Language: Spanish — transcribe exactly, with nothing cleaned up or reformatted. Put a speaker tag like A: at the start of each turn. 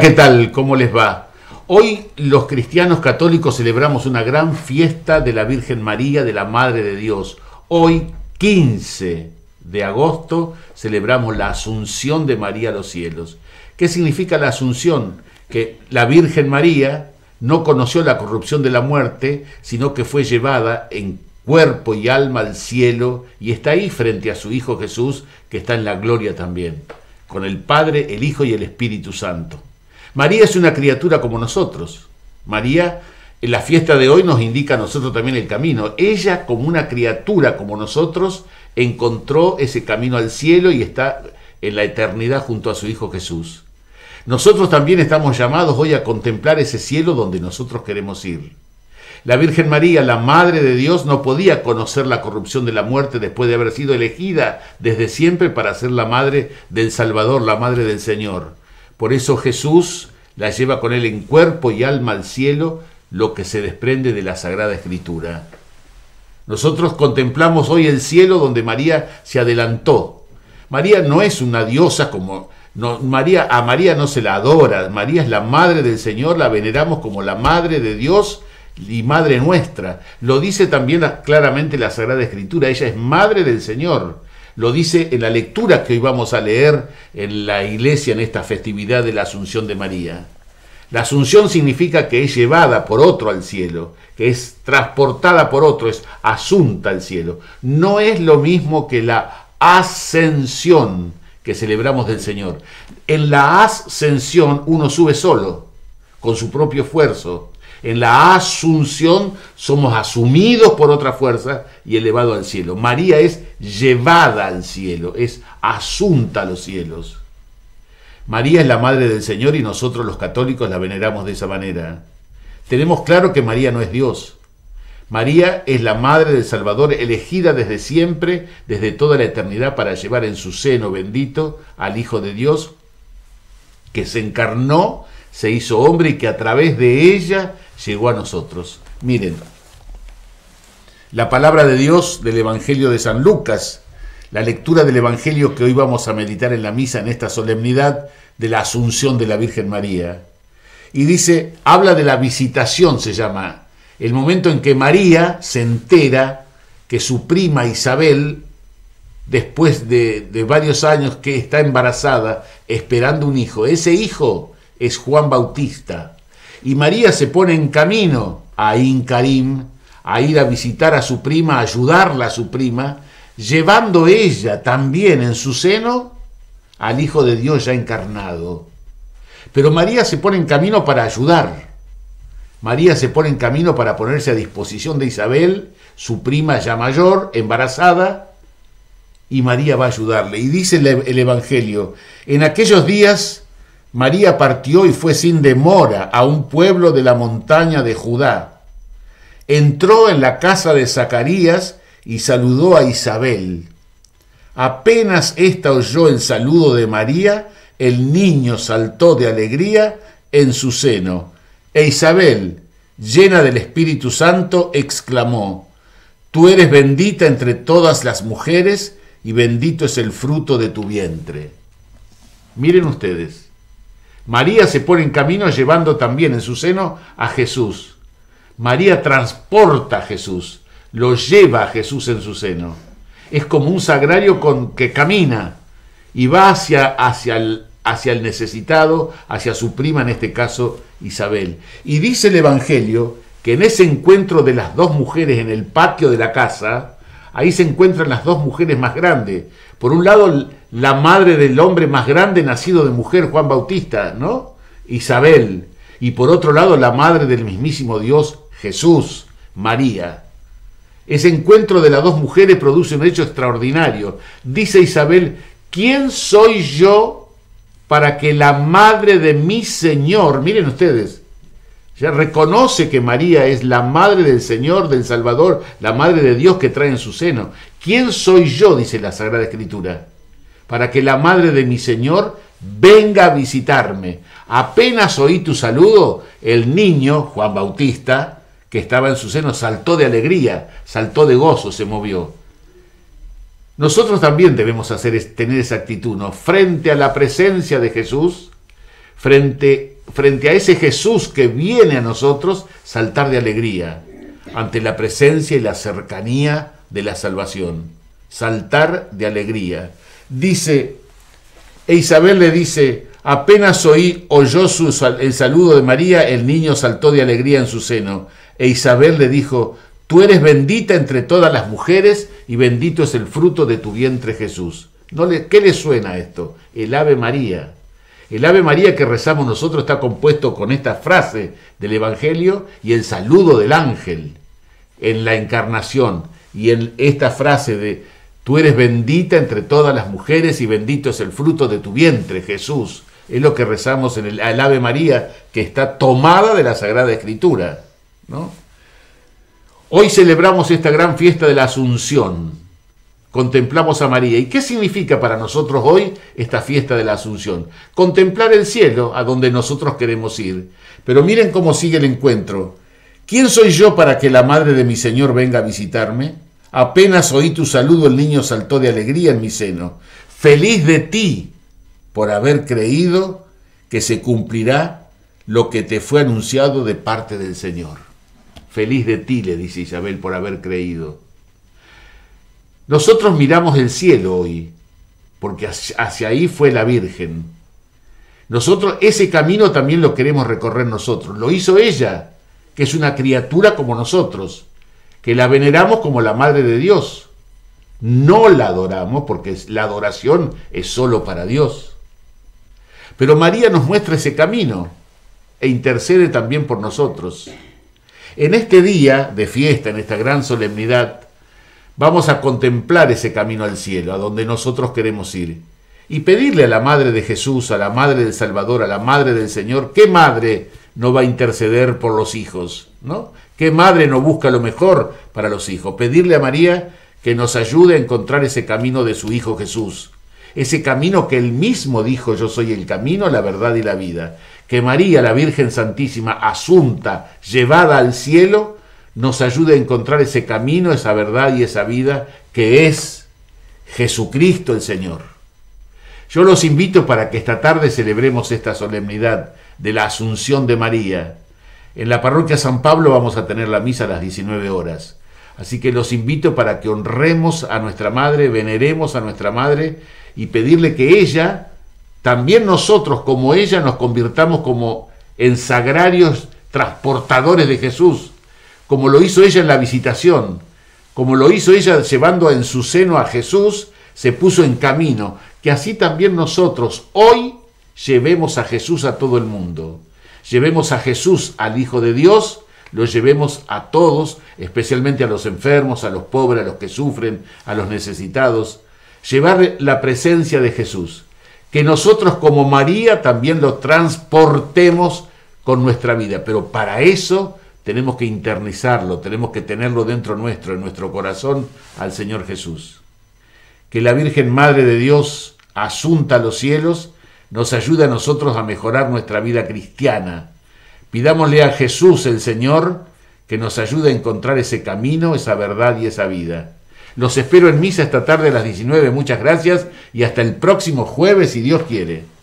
A: ¿qué tal? ¿Cómo les va? Hoy los cristianos católicos celebramos una gran fiesta de la Virgen María, de la Madre de Dios. Hoy, quince de agosto, celebramos la Asunción de María a los cielos. ¿Qué significa la Asunción? Que la Virgen María no conoció la corrupción de la muerte, sino que fue llevada en cuerpo y alma al cielo y está ahí frente a su Hijo Jesús, que está en la gloria también, con el Padre, el Hijo y el Espíritu Santo. María es una criatura como nosotros. María, en la fiesta de hoy, nos indica a nosotros también el camino. Ella, como una criatura como nosotros, encontró ese camino al cielo y está en la eternidad junto a su Hijo Jesús. Nosotros también estamos llamados hoy a contemplar ese cielo donde nosotros queremos ir. La Virgen María, la Madre de Dios, no podía conocer la corrupción de la muerte después de haber sido elegida desde siempre para ser la Madre del Salvador, la Madre del Señor. Por eso Jesús la lleva con él en cuerpo y alma al cielo, lo que se desprende de la Sagrada Escritura. Nosotros contemplamos hoy el cielo donde María se adelantó. María no es una diosa como... No, María, a María no se la adora. María es la Madre del Señor, la veneramos como la Madre de Dios y Madre nuestra. Lo dice también claramente la Sagrada Escritura. Ella es Madre del Señor. Lo dice en la lectura que hoy vamos a leer en la iglesia en esta festividad de la Asunción de María. La Asunción significa que es llevada por otro al cielo, que es transportada por otro, es asunta al cielo. No es lo mismo que la ascensión que celebramos del Señor. En la ascensión uno sube solo, con su propio esfuerzo. En la asunción somos asumidos por otra fuerza y elevados al cielo. María es llevada al cielo, es asunta a los cielos. María es la Madre del Señor y nosotros los católicos la veneramos de esa manera. Tenemos claro que María no es Dios. María es la Madre del Salvador, elegida desde siempre, desde toda la eternidad, para llevar en su seno bendito al Hijo de Dios, que se encarnó, se hizo hombre y que a través de ella llegó a nosotros. Miren, la palabra de Dios del Evangelio de San Lucas, la lectura del Evangelio que hoy vamos a meditar en la misa en esta solemnidad de la Asunción de la Virgen María. Y dice, habla de la visitación, se llama, el momento en que María se entera que su prima Isabel, después de, de varios años que está embarazada, esperando un hijo, ese hijo es Juan Bautista. Y María se pone en camino a Ain Karim, a ir a visitar a su prima, a ayudarla a su prima, llevando ella también en su seno al Hijo de Dios ya encarnado. Pero María se pone en camino para ayudar. María se pone en camino para ponerse a disposición de Isabel, su prima ya mayor, embarazada, y María va a ayudarle. Y dice el Evangelio, en aquellos días María partió y fue sin demora a un pueblo de la montaña de Judá. Entró en la casa de Zacarías y saludó a Isabel. Apenas ésta oyó el saludo de María, el niño saltó de alegría en su seno. E Isabel, llena del Espíritu Santo, exclamó, «Tú eres bendita entre todas las mujeres y bendito es el fruto de tu vientre». Miren ustedes. María se pone en camino llevando también en su seno a Jesús. María transporta a Jesús, lo lleva a Jesús en su seno. Es como un sagrario con, que camina y va hacia, hacia, el, hacia el necesitado, hacia su prima, en este caso Isabel. Y dice el Evangelio que en ese encuentro de las dos mujeres en el patio de la casa, ahí se encuentran las dos mujeres más grandes. Por un lado, la madre del hombre más grande nacido de mujer, Juan Bautista, ¿no? Isabel. Y por otro lado, la madre del mismísimo Dios, Jesús, María. Ese encuentro de las dos mujeres produce un hecho extraordinario. Dice Isabel, ¿quién soy yo para que la madre de mi Señor, miren ustedes, ya reconoce que María es la madre del Señor, del Salvador, la madre de Dios que trae en su seno? ¿Quién soy yo, dice la Sagrada Escritura, para que la madre de mi Señor venga a visitarme? Apenas oí tu saludo, el niño, Juan Bautista, que estaba en su seno, saltó de alegría, saltó de gozo, se movió. Nosotros también debemos hacer, tener esa actitud, ¿no? Frente a la presencia de Jesús, frente frente a ese Jesús que viene a nosotros, saltar de alegría ante la presencia y la cercanía de la salvación. Saltar de alegría. Dice, e Isabel le dice, apenas oí, oyó su, el saludo de María, el niño saltó de alegría en su seno. E Isabel le dijo, tú eres bendita entre todas las mujeres y bendito es el fruto de tu vientre Jesús. ¿No le, ¿Qué le suena esto? El Ave María. El Ave María que rezamos nosotros está compuesto con esta frase del Evangelio y el saludo del ángel en la encarnación. Y en esta frase de, tú eres bendita entre todas las mujeres y bendito es el fruto de tu vientre, Jesús. Es lo que rezamos en el, el Ave María, que está tomada de la Sagrada Escritura, ¿no? Hoy celebramos esta gran fiesta de la Asunción. Contemplamos a María. ¿Y qué significa para nosotros hoy esta fiesta de la Asunción? Contemplar el cielo, a donde nosotros queremos ir. Pero miren cómo sigue el encuentro. ¿Quién soy yo para que la madre de mi Señor venga a visitarme? Apenas oí tu saludo, el niño saltó de alegría en mi seno. Feliz de ti por haber creído que se cumplirá lo que te fue anunciado de parte del Señor. Feliz de ti, le dice Isabel, por haber creído. Nosotros miramos el cielo hoy, porque hacia ahí fue la Virgen. Nosotros ese camino también lo queremos recorrer nosotros. Lo hizo ella, que es una criatura como nosotros, que la veneramos como la Madre de Dios. No la adoramos, porque la adoración es solo para Dios. Pero María nos muestra ese camino e intercede también por nosotros. En este día de fiesta, en esta gran solemnidad, vamos a contemplar ese camino al cielo, a donde nosotros queremos ir. Y pedirle a la Madre de Jesús, a la Madre del Salvador, a la Madre del Señor, ¿qué madre no va a interceder por los hijos? ¿No? ¿Qué madre no busca lo mejor para los hijos? Pedirle a María que nos ayude a encontrar ese camino de su Hijo Jesús. Ese camino que él mismo dijo, yo soy el camino, la verdad y la vida. Que María, la Virgen Santísima, asunta, llevada al cielo, nos ayude a encontrar ese camino, esa verdad y esa vida que es Jesucristo el Señor. Yo los invito para que esta tarde celebremos esta solemnidad de la Asunción de María. En la parroquia San Pablo vamos a tener la misa a las diecinueve horas. Así que los invito para que honremos a nuestra Madre, veneremos a nuestra Madre y pedirle que ella, también nosotros como ella, nos convirtamos como en sagrarios transportadores de Jesús, como lo hizo ella en la visitación, como lo hizo ella llevando en su seno a Jesús, se puso en camino, que así también nosotros hoy llevemos a Jesús a todo el mundo, llevemos a Jesús al Hijo de Dios, lo llevemos a todos, especialmente a los enfermos, a los pobres, a los que sufren, a los necesitados, llevar la presencia de Jesús, que nosotros como María también lo transportemos con nuestra vida, pero para eso tenemos que internizarlo, tenemos que tenerlo dentro nuestro, en nuestro corazón, al Señor Jesús. Que la Virgen Madre de Dios, asunta a los cielos, nos ayude a nosotros a mejorar nuestra vida cristiana. Pidámosle a Jesús, el Señor, que nos ayude a encontrar ese camino, esa verdad y esa vida. Los espero en misa esta tarde a las diecinueve. Muchas gracias y hasta el próximo jueves, si Dios quiere.